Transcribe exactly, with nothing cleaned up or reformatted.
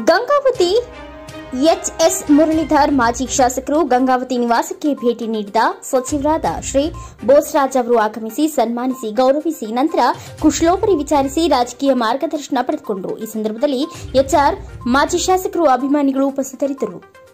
Gangavathi H S Muralidhar ಮಾಜಿ ಶಾಸಕರು ಗಂಗಾವತಿ ನಿವಾಸಕ್ಕೆ ಭೇಟಿ ನೀಡಿದ ಸಚಿವರಾದ ಶ್ರೀ ಬೋಸರಾಜ್ ಅವರು ಆಗಮಿಸಿ ಸನ್ಮಾನಿಸಿ ಗೌರವಿಸಿ ನಂತರ ಕುಶಲೋಪರಿ ವಿಚಾರಿಸಿ ರಾಜಕೀಯ ಮಾರ್ಗದರ್ಶನ ಪಡೆದುಕೊಂಡರು. ಈ ಸಂದರ್ಭದಲ್ಲಿ ಎಚ್ಆರ್ ಮಾಜಿ ಶಾಸಕರು ಅಭಿಮಾನಿಗಳು ಉಪಸ್ಥಿತರಿದ್ದರು.